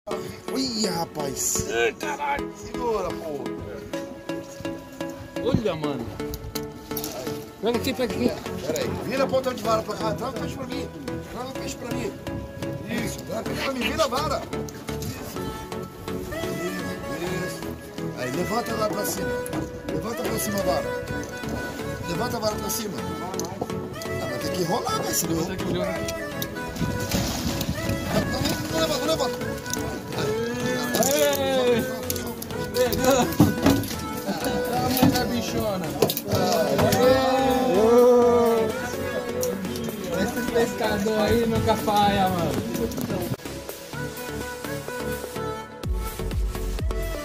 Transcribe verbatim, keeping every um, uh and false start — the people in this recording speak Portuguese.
Ui, rapaz. Ai, caralho. Segura, pô. Olha, mano. Pega aqui, pega aqui. Pera aí. Vira a ponta de vara pra cá. Traga o peixe pra mim. Traga o peixe pra mim. Isso. Traga o peixe pra mim. Vira a vara. Isso. Isso. Isso. Aí, levanta lá pra cima. Levanta pra cima a vara. Levanta a vara pra cima. Ah, vai ter que rolar, né? Senão... Você que olhou aqui. Não, não, não levanta, não levanta. Aê! Pegou! A mãe da bichona! Esse pescador aí nunca falha, mano!